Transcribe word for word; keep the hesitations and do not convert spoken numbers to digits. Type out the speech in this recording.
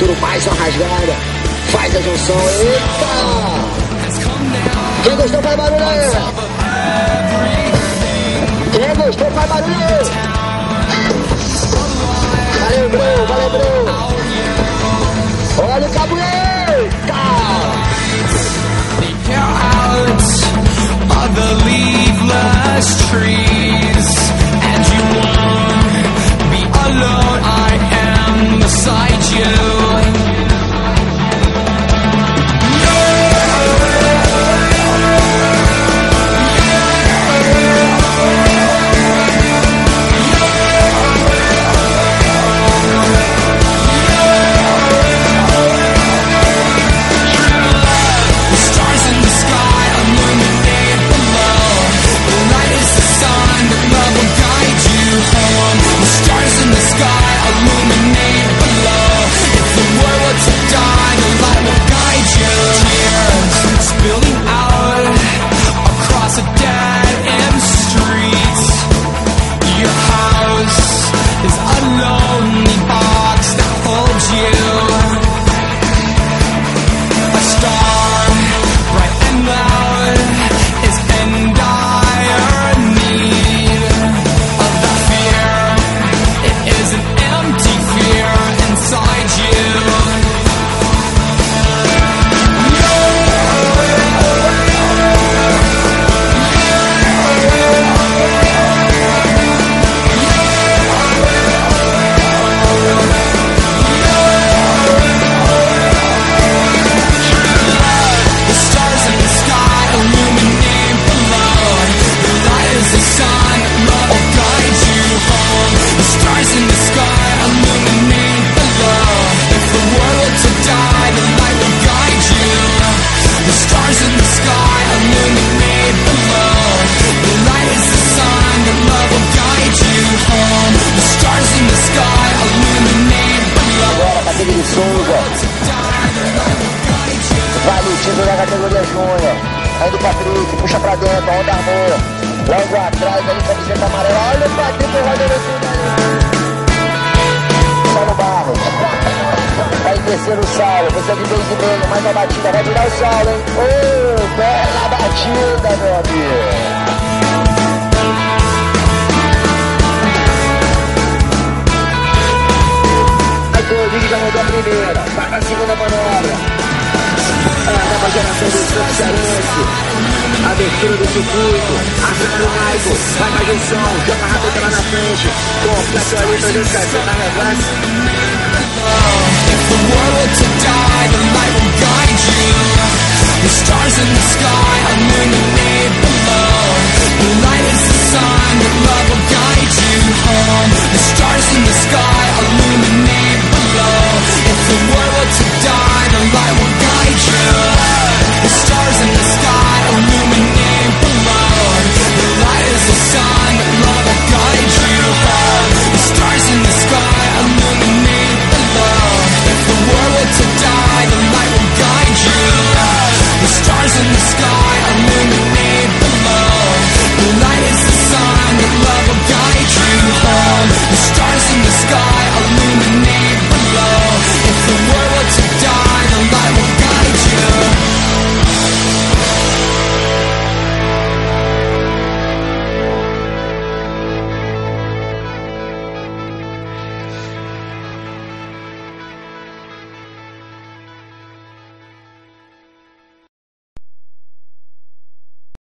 futuro, mais uma rasgada. Faz a junção. Eita! Quem gostou faz barulho aí. Quem gostou faz barulho aí. Valeu, bro, valeu, bro. Olha o cabo, eita! Of the leafless trees, and you won't be alone. I am beside you. categoria júnior. Aí do Patrick, puxa pra dentro, onda armou. Logo atrás ali, camiseta amarela. Olha o Patrick rodando tudo aí. Sai no barro. Vai descer o Saulo. Você de vez em meio, mais uma batida. Vai virar o Saulo, hein? Ô, oh, bela batida, meu amigo. O Vig já mandou a primeira, vai pra segunda manobra. A nova geração do Santos Cearense. Abertura do circuito. Atrás do Maico. Vai pra junção. Joga rápido lá na frente. Completa ali pra gente cair na reversa. If the world were to die, the light will guide you. The stars in the sky.